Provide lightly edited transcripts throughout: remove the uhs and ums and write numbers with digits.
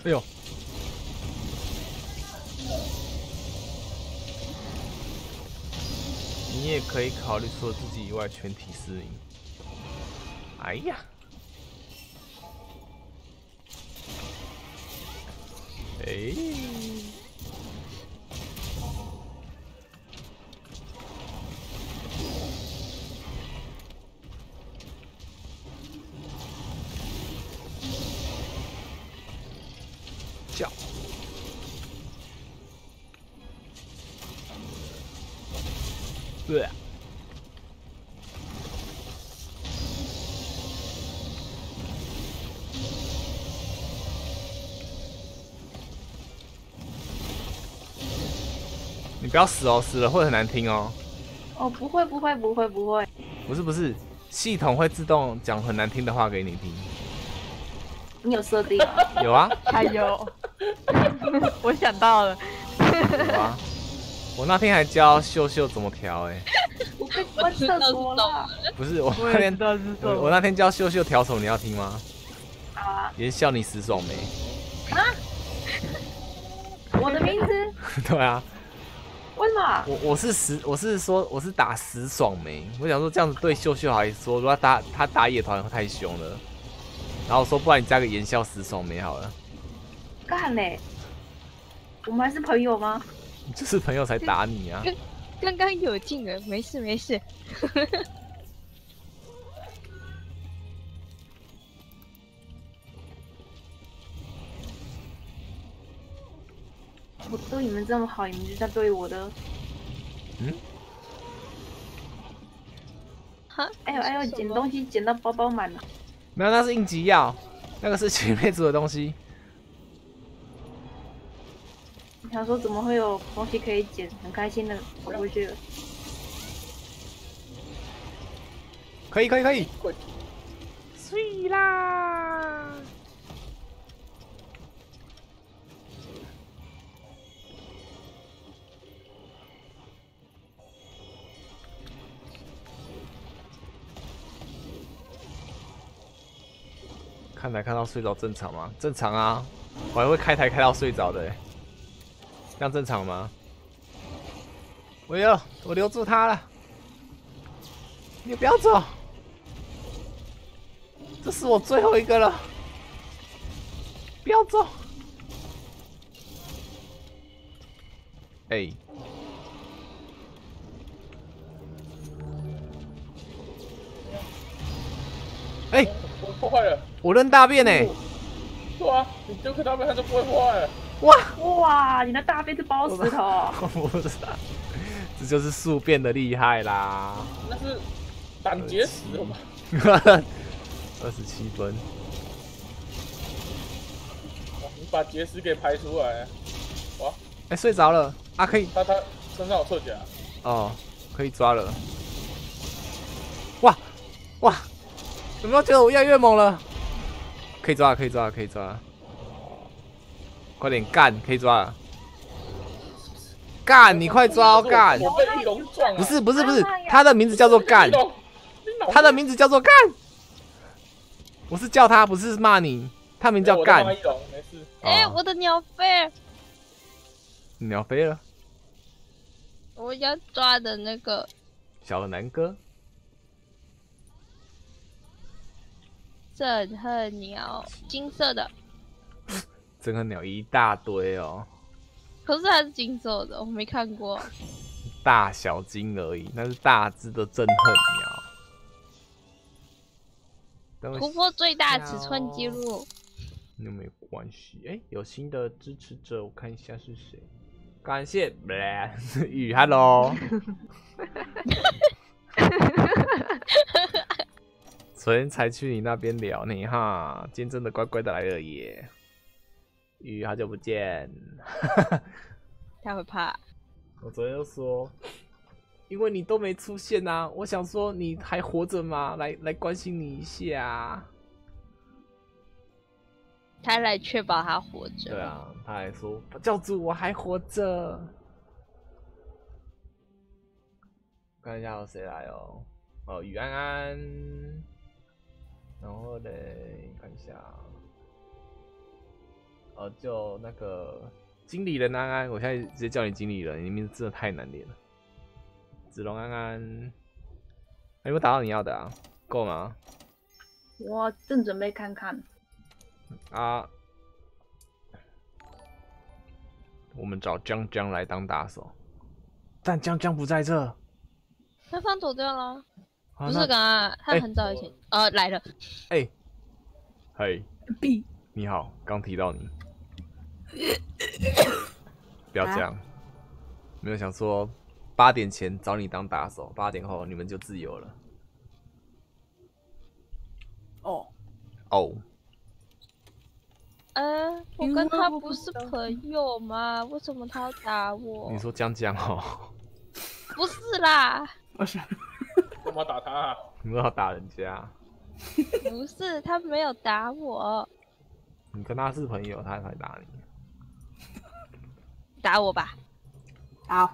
哎呦！你也可以考虑除了自己以外全体适应。哎呀！哎！叫！对。你不要死哦，死了会很难听哦。 哦，不会不会不会不会。 不是，系统会自动讲很难听的话给你听。 你有设定吗？ 有啊。 还有，我想到了。 有啊。我那天还教秀秀怎么调哎。 我被关厕所了。 不是，我那天教秀秀调什么，你要听吗？ 好啊。 也是笑你死爽没？ 啊？我的名字？ 对啊。 为什么？ 我是打死爽没？我想说这样子对秀秀来说，如果他打野团太凶了，然后我说不然你加个言笑死爽没好了。 干嘞！我们还是朋友吗？ 就是朋友才打你啊。 刚刚有进了，没事没事。 我对你们这么好，你们就在对我的。 嗯。 哈？ 哎呦哎呦，捡东西捡到包包满了。 没有，那是应急药，那个是前辈组的东西。 想说怎么会有东西可以捡，很开心的跑过去了。 可以。碎啦！看台看到睡着正常吗？正常啊，我还会开台开到睡着的，这样正常吗？哎呦，我留住他了，你不要走，这是我最后一个了，不要走。哎。哎。 我破坏了。 我扔大便呢。 对啊，你丢颗大便它就不会破坏了。 哇，你的大便是包石头。 不是，这就是宿便的厉害啦。 那是胆结石了吧 ？27分。 你把结石给排出来。哇！ 哎，睡着了啊，可以。 他身上有侧甲。 哦，可以抓了。哇！有没有觉得我越来越猛了？可以抓了。快点干，可以抓了。干，你快抓哦，干！ 我被翼龙撞了。 不是，他的名字叫做干。他的名字叫做干。我是叫他，不是骂你。他名叫干。 没事。 哎，我的鸟飞了。 鸟飞了。 我要抓的那个小南哥。 震撼鸟，金色的。 震撼鸟一大堆哦。 可是它是金色的，我没看过。 大小金而已，那是大只的震撼鸟。 突破最大尺寸记录。 那没关系。哎，有新的支持者，我看一下是谁。感谢雨 ，Hello。昨天才去你那边聊你哈，今天真的乖乖的来了耶。雨，好久不见。 他会怕。 我昨天就说，因为你都没出现啊，我想说你还活着吗？来关心你一下啊。 他来确保他活着。 对啊，他还说教主我还活着。看一下有谁来哦。哦，雨安安。然后嘞，看一下。 就那个经理人安安，我现在直接叫你经理人，你名字真的太难念了。子龙安安，有没有达到你要的啊？够吗？ 我正准备看看。 啊，我们找江江来当打手，但江江不在这。 对方走掉了， 啊、 不是刚刚他很早以前来了。 哎，嘿 B， 你好，刚提到你，不要这样。没有想说8点前找你当打手，8点后你们就自由了。 哦， 哦， 我跟他不是朋友吗？为什么他要打我？ 你说江江哦？ 不是啦， 不是， 干嘛打他啊？ 你要打人家？ 不是，他没有打我， 你跟他是朋友，他才打你。 打我吧。 好，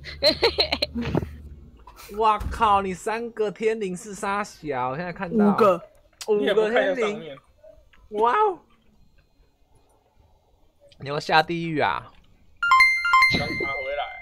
哇靠！你3个天灵是杀小，我现在看到 5个， 5 你也不个天看上灵， 面， 哇哦！你要下地狱啊！ 刚爬回来。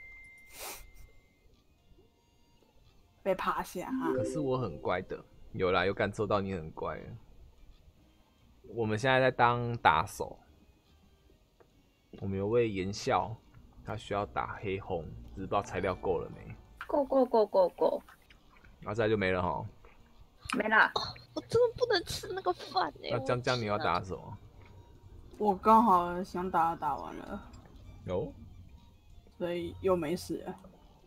被趴下啊！ 可是我很乖的，有啦，有感受到你很乖。我们现在在当打手，我们有位言笑，他需要打黑红，只是不知道材料够了没。 够， 然后再来就没了哈。 没啦。 我真的不能吃那个饭哎、 那江江你要打什么？ 我刚好想打完了， 有， 所以又没事了。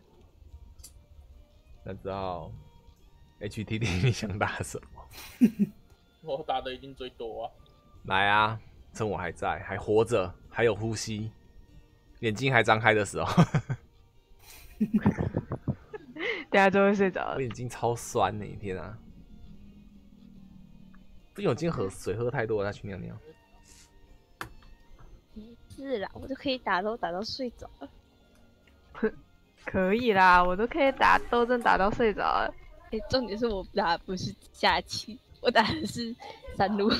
那知道 HTT 你想打什么？ 我打的已经最多啊。 来啊，趁我还在，还活着，还有呼吸，眼睛还张开的时候， 等下就会睡着了。 我眼睛超酸呢、天啊！不行，我今天水喝太多了，再去尿尿。 是啦，我就可以打到睡着了。 可以啦，我都可以打斗争打到睡着了。 重点是我打的不是下棋，我打的是3路。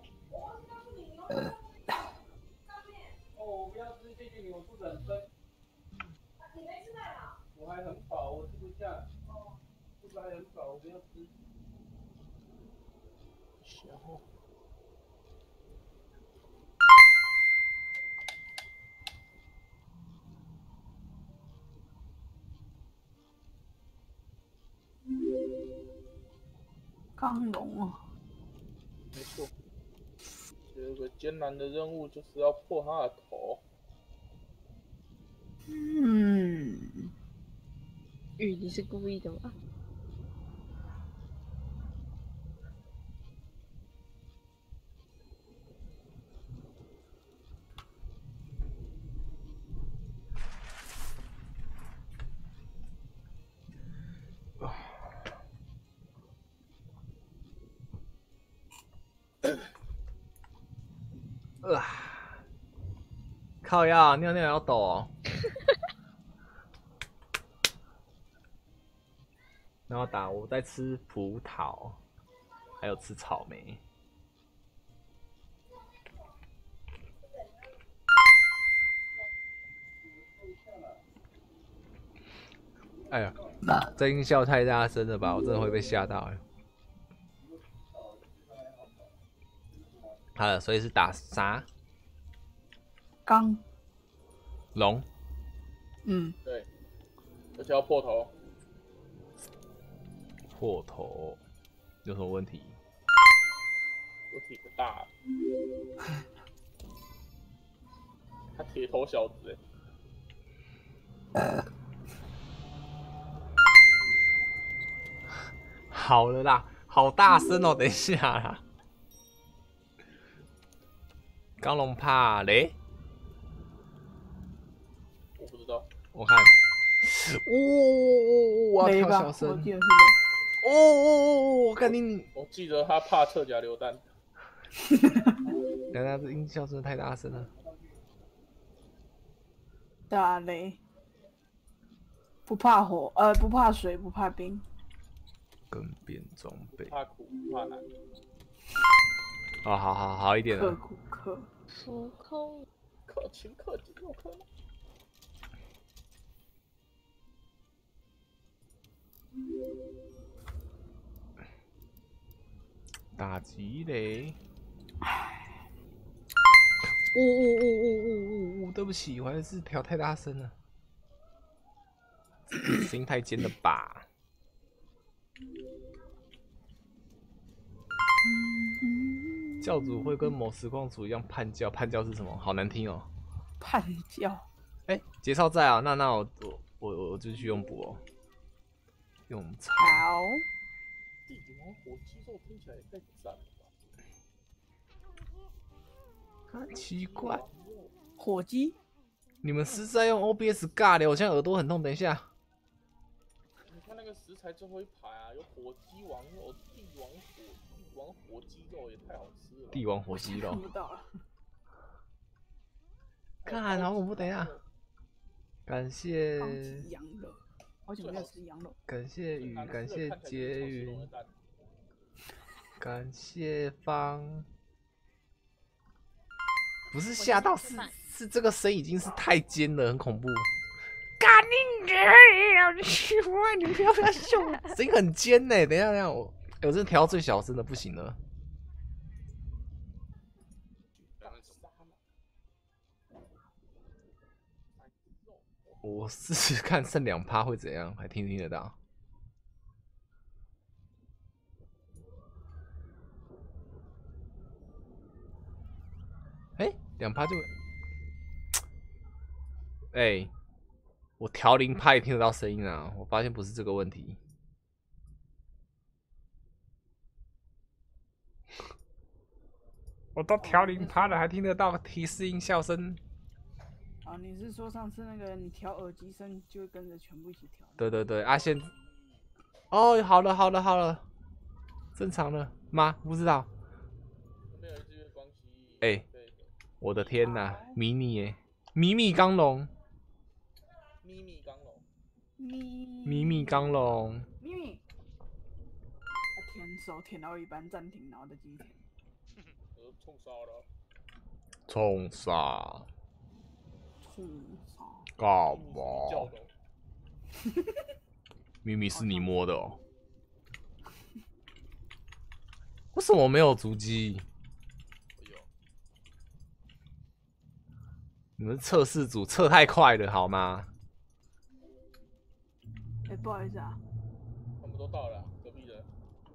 我不要吃谢谢你，我肚子很撑。你没吃饭啊？我还很饱，我吃不下。肚子还很饱，我不要吃。小。 刚龙啊， 没错，有个艰难的任务就是要破他的头。 你是故意的吗？ 靠呀，尿尿要抖哦。然后打我在吃葡萄，还有吃草莓。哎呀，这音效太大声了吧，我真的会被吓到哎。好了，所以是打啥？ 刚， 龙。 对，而且要破头。 破头有什么问题？ 我体格大，他铁头小子好了啦，好大声哦！等一下啦，钢龙怕雷， 我不知道。 我看，我雷吧，我要调小声记。得是我看你， 我记得他怕侧甲榴弹。 等下这音效真的太大声了。 打雷，不怕火，不怕水，不怕冰。 更变装备， 怕苦不怕难。 哦，好一点刻了。 苦克， 浮空克勤克俭有可能。 打击雷。对不起，我还是调太大声了，声音太尖了吧？教主会跟某实况主一样叛教，叛教是什么？好难听哦。 叛教。 哎，节操在啊，那我就去用补哦，用操。 好， 地王火鸡肉听起来也太赞了吧？ 很奇怪， 火鸡， 你们是在用 OBS 尬聊？我现在耳朵很痛，等一下。 你看那个食材最后一排啊，有火鸡王肉、帝王火鸡肉也太好吃了吧。 帝王火鸡肉看，不到了。 看好恐怖，等一下。感谢高级羊肉，好久没有吃羊肉。 感谢雨，感谢杰云， 云， 感谢方。不是吓到，是这个声已经是太尖了，很恐怖。干你你不要笑，声音很尖呢。等一下，我真的调到最小声的不行了。我试试看剩2%会怎样，还听得到。哎，2%就，哎，我调0%也听得到声音啊！我发现不是这个问题。我都调0%了，还听得到提示音效声。 啊，你是说上次那个你调耳机声就会跟着全部一起调？ 对，啊，哦，好了，正常了吗？不知道。哎，我的天哪，迷你耶，迷钢龙， 咪钢龙， 咪，舔手舔到一半暂停，然后再继续舔。 冲烧了。 冲杀， 冲杀。 干嘛？明明是你摸的哦。为什么没有足迹？你们测试组测太快了好吗？ 哎，不好意思啊。 他们都到了，隔壁的。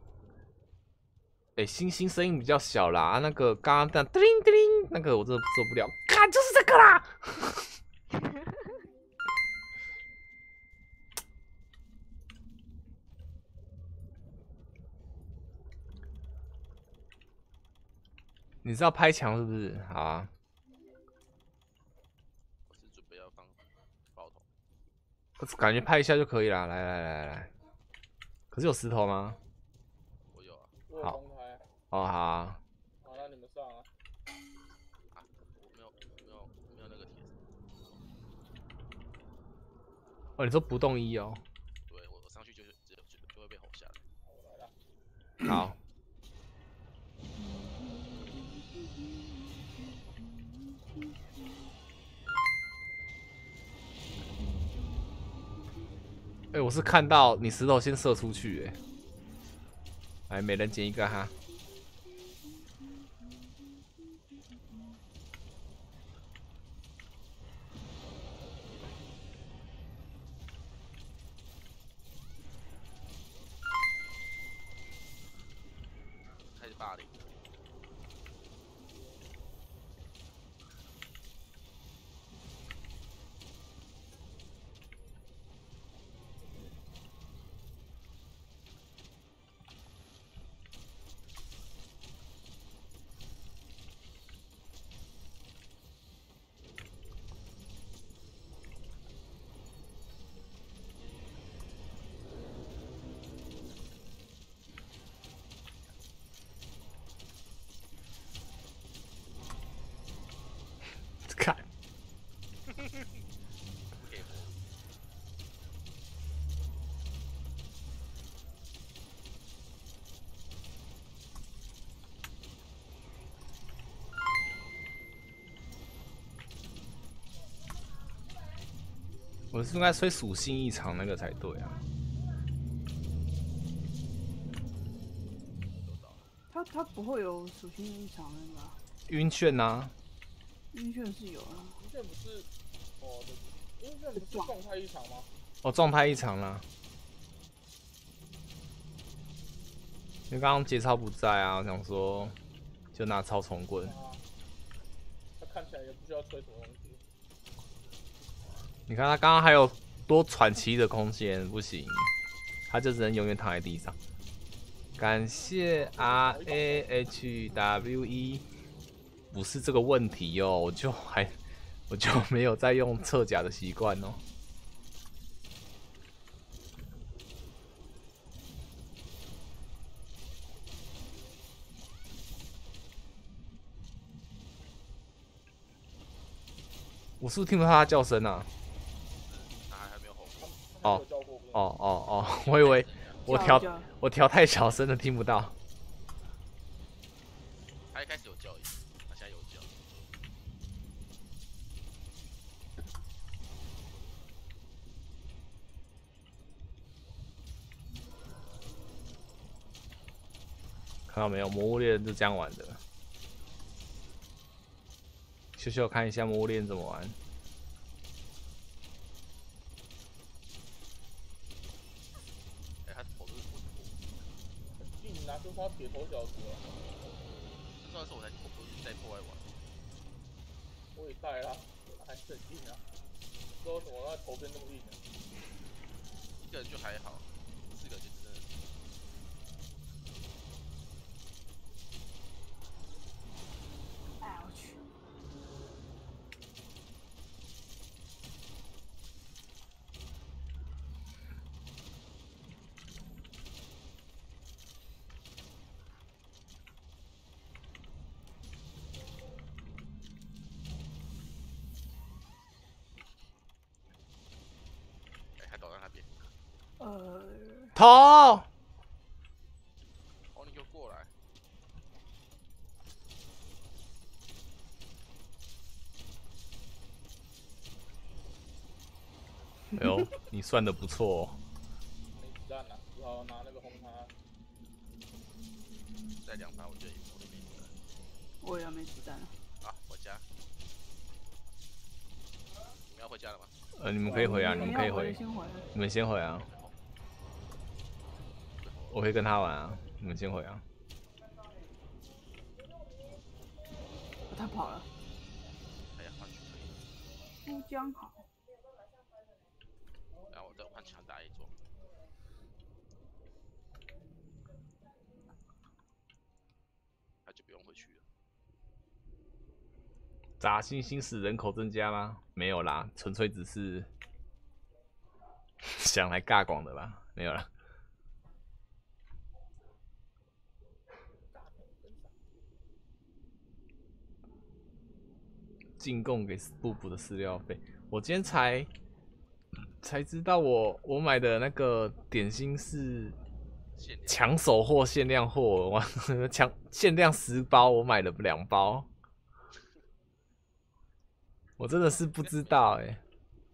哎，星星声音比较小啦，那个刚刚叮铃叮铃，那个我真的受不了。看，就是这个啦。你是要拍墙是不是？好啊。 我是准备要放爆头。 我感觉拍一下就可以了。来。可是有石头吗？ 我有啊。 好。哦，好啊。 好，那你们上啊。 啊，我没有那个铁。 哦，你说不动一哦？ 对，我上去就会被吼下来。 好。哎，我是看到你石头先射出去，哎，来，每人捡一个哈。 开始霸凌。 我是应该吹属性异常那个才对啊。 它不会有属性异常的吧？ 晕眩啊， 晕眩是有啊。 晕眩不是晕眩不是状态异常吗？ 哦，状态异常啦。因为刚刚节操不在啊，我想说就拿超重棍。 他看起来也不需要吹什么东西。 你看他刚刚还有多喘息的空间，不行，他就只能永远躺在地上。感谢 RAHWE， 不是这个问题哟，我就没有在用侧甲的习惯哦。我是不是听不到他叫声啊？ 他还没有红过。 哦，我以为我调太小声了，听不到。 他一开始有叫，他现在有叫。 看到没有，魔物猎人就这样玩的。秀秀看一下魔物猎人怎么玩。 他头都是不你拿出发铁头小子了。 这时候我才在破坏玩。 我也带啦，还是很硬啊。不知道为什么他头变那么硬呢？ 一个人就还好，4个就真的。 哎我去！ 还倒在那边。 头。 哦，你给我过来！ 哎呦，你算的不错哦。 没子弹了，只好拿那个轰他。 再2发，我就没子弹。 我也没子弹了。 啊，回家。你们要回家了吗？ 你们可以回啊，你们可以回，你们先回啊。我会跟他玩啊，你们先回啊。 他跑了。 哎呀，换去可以。 珠江好。 然后我再换强大一座。他就不用回去了。 杂星星使人口增加吗？没有啦，纯粹只是想来尬广的吧，没有啦。进贡给布布的饲料费，我今天才知道我买的那个点心是抢手货、限量货，我限量10包，我买了2包，我真的是不知道哎、欸。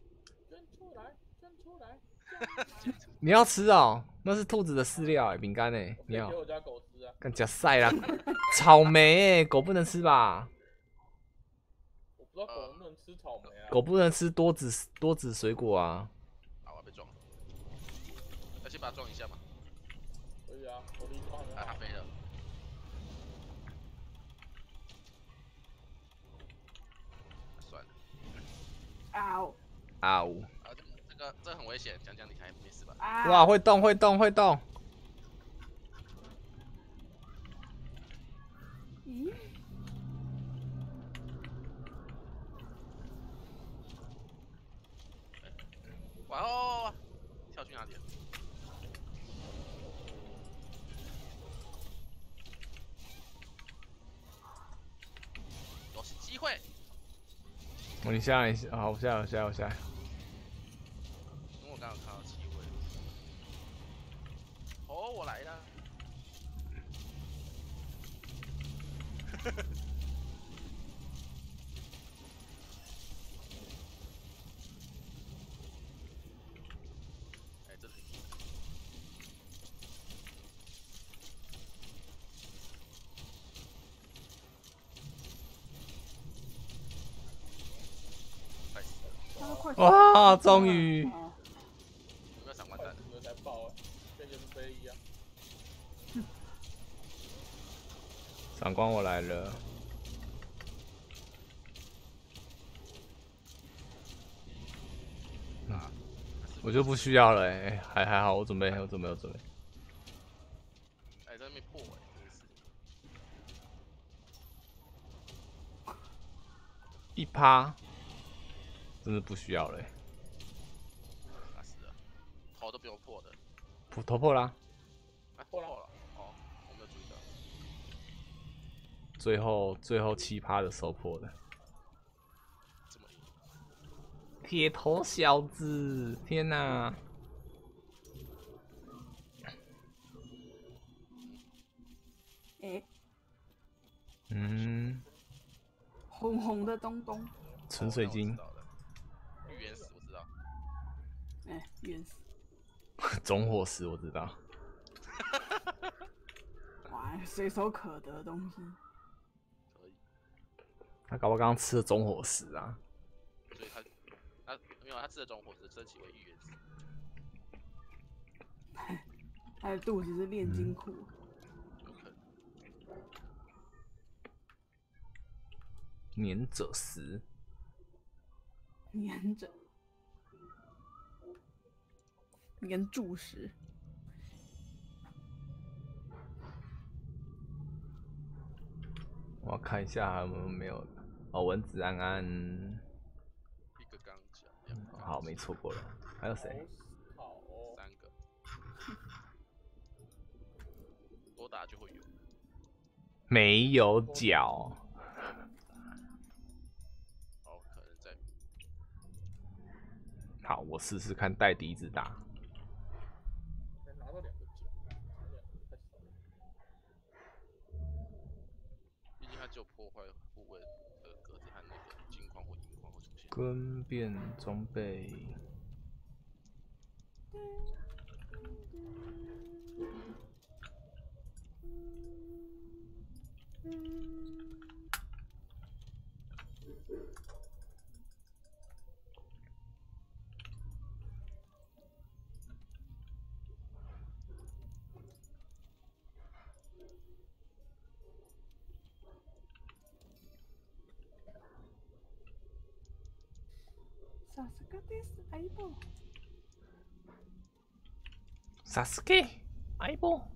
你要吃哦？那是兔子的饲料哎，饼干哎，你要？ 给我家狗吃啊！ 干假晒啦，草莓哎，狗不能吃吧？ 我不知道狗能不能吃草莓啊。 狗不能吃多子水果啊。 啊，我要被撞了。要先把它撞一下吗？ 可以啊，我离撞了。 啊，它飞了。算了。 啊呜！ 啊呜！ 啊，这很危险，讲你还没事吧？ 哇，会动！ 咦？ 哇哦！跳去哪里了？有机会。 你下来，好，我下来。 因为我刚刚看到机会。哦，我来了。 哇，终于！ 啊有没有闪完蛋？ 有才爆啊，这就是飞一样。 闪光我来了， 啊， 我就不需要了还好，我准备。 哎，在那边破真是。 1%，真的不需要了啊是的，头都不用破的。 头破啦， 啊，破了。哦，我没有注意到。 最后7%的收破的。 这么硬。 铁头小子，天哪！ 哎，红红的东东， 纯水晶， 预言死我知道。 哎，冤死！ 种火石我知道。 哇，随手可得的东西。 可以。 他搞不好刚刚吃了种火石啊。 所以他没有，他吃的种火石升级为预言死。 他的肚子是炼金库。 有可能。 粘者石， 粘着，粘柱石。 我要看一下还有没有哦，蚊子安安， 一个钢甲，两个钢甲好，没错过了。还有谁？ 好哦， 3个，多打就会有。 没有脚。 哦，可能在。 好，我试试看带笛子打。 能拿到2个奖，拿2个太少了。 毕竟它只有破坏部位的格子和那个金矿或银矿会出现。 跟变装备。 さすがです、相棒。 サスケ相棒。